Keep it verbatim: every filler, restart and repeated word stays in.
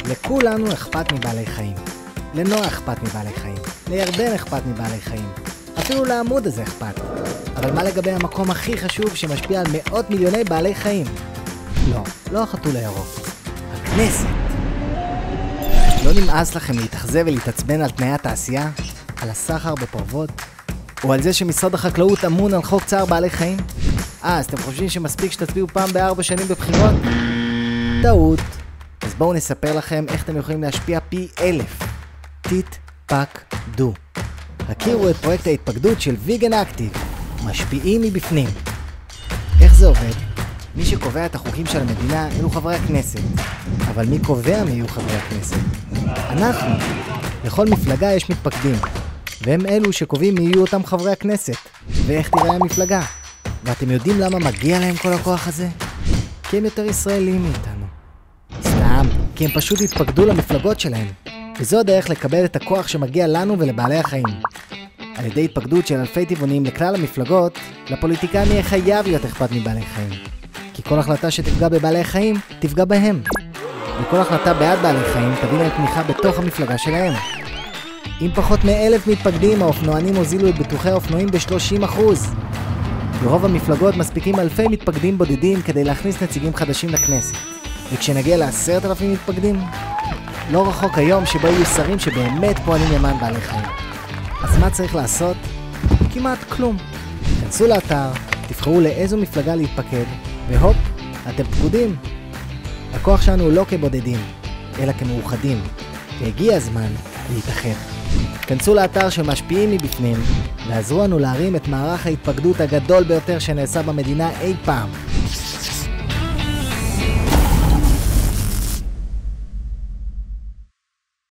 לכולנו אכפת מבעלי חיים. לנועה אכפת מבעלי חיים. לירדן אכפת מבעלי חיים. אפילו לעמוד הזה אכפת. אבל מה לגבי המקום הכי חשוב שמשפיע על מאות מיליוני בעלי חיים? לא, לא החתול הירוק. הכנסת. לא נמאס לכם להתאכזב ולהתעצבן על תנאי התעשייה? על הסחר בפרוות? או על זה שמשרד החקלאות אמון על חוק צער בעלי חיים? אה, אז אתם חושבים שמספיק שתצביעו פעם בארבע שנים בבחירות? טעות. אז בואו נספר לכם איך אתם יכולים להשפיע פי אלף. תתפקדו. הכירו את פרויקט ההתפקדות של ויגן אקטיב. משפיעים מבפנים. איך זה עובד? מי שקובע את החוקים של המדינה אלו חברי הכנסת. אבל מי קובע מי יהיו חברי הכנסת? אנחנו. לכל מפלגה יש מתפקדים. והם אלו שקובעים מי יהיו אותם חברי הכנסת. ואיך תראה המפלגה. ואתם יודעים למה מגיע להם כל הכוח הזה? כי הם יותר ישראלים מאיתנו. סתם, כי הם פשוט התפקדו למפלגות שלהם. וזו הדרך לקבל את הכוח שמגיע לנו ולבעלי החיים. על ידי התפקדות של אלפי טבעונים לכלל המפלגות, לפוליטיקאים יהיה חייב להיות אכפת מבעלי חיים. כי כל החלטה שתפגע בבעלי חיים, תפגע בהם. וכל החלטה בעד בעלי חיים תביא להם תמיכה בתוך המפלגה שלהם. עם פחות מאלף מתפקדים, האופנוענים הוזילו את ביטוחי האופנועים ב-שלושים אחוז. ברוב המפלגות מספיקים אלפי מתפקדים בודדים כדי להכניס נציגים חדשים לכנסת. וכשנגיע לעשרת אלפים מתפקדים, לא רחוק היום שבו יהיו שרים שבאמת פועלים למען בעלי חיים. אז מה צריך לעשות? כמעט כלום. כנסו לאתר, תבחרו לאיזו מפלגה להתפקד, והופ, אתם פקודים. הכוח שלנו הוא לא כבודדים, אלא כמאוחדים. והגיע הזמן להתאחד. כנסו לאתר של משפיעים מבפנים, ועזרו לנו להרים את מערך ההתפקדות הגדול ביותר שנעשה במדינה אי פעם.